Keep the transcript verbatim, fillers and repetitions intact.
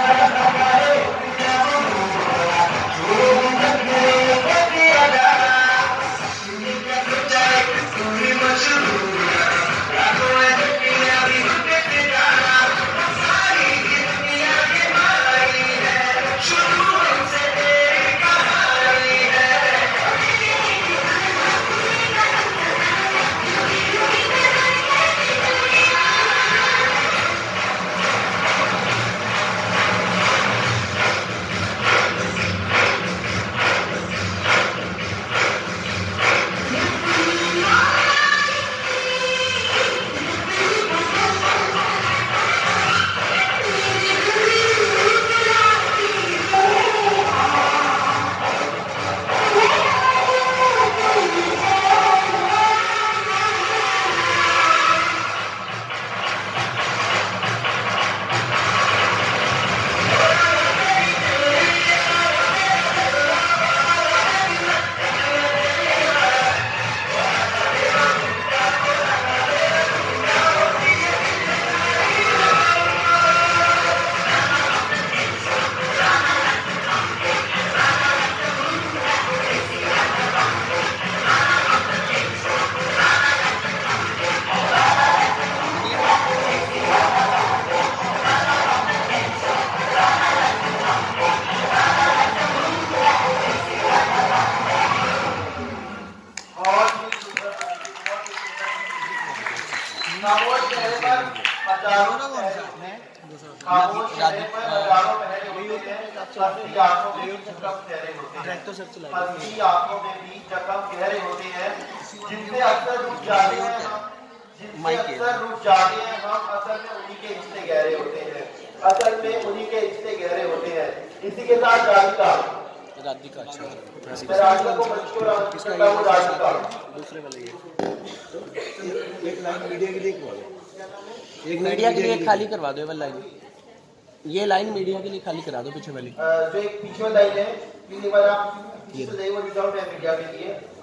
खामोश चेहरे पर हजारों खामोश चेहरे पर हजारों पहले होते हैं, हंसी आंखों में भी जख्म गहरे होते हैं, हंसी आंखों में भी जख्म गहरे होते हैं, जिनसे अक्सर रुक जाते हैं जिनसे अक्सर रुक जाते हैं हम असल में उन्हीं के रिश्ते गहरे होते हैं, असल में उन्हीं के रिश्ते गहरे होते हैं। इसी के साथ राधिका राधिका अच्छा मैं राधिका को मशहूर करता हूँ। राधिका दूसरे वाले ये एक लाइन मीडिया के लिए करवा दो, एक मीडिया के लिए खाली करवा दो। ये वाली लाइन, ये लाइन मीडिया के लिए खाली करा दो। पीछे वाली जो एक पीछे लाइन है, ये वाला पीछे वो रिजर्व है मीडिया के लिए।